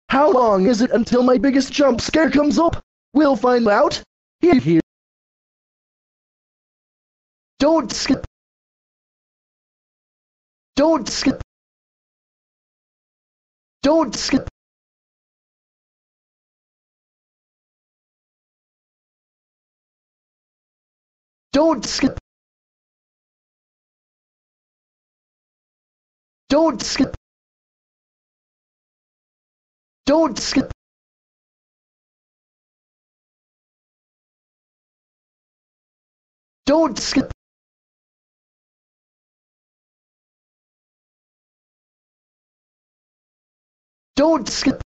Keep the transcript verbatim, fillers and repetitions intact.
How long is it until my biggest jump scare comes up? We'll find out. Here, here. Don't skip. Don't skip. Don't skip. Don't skip. Don't skip. Don't skip. Don't skip. Don't skip.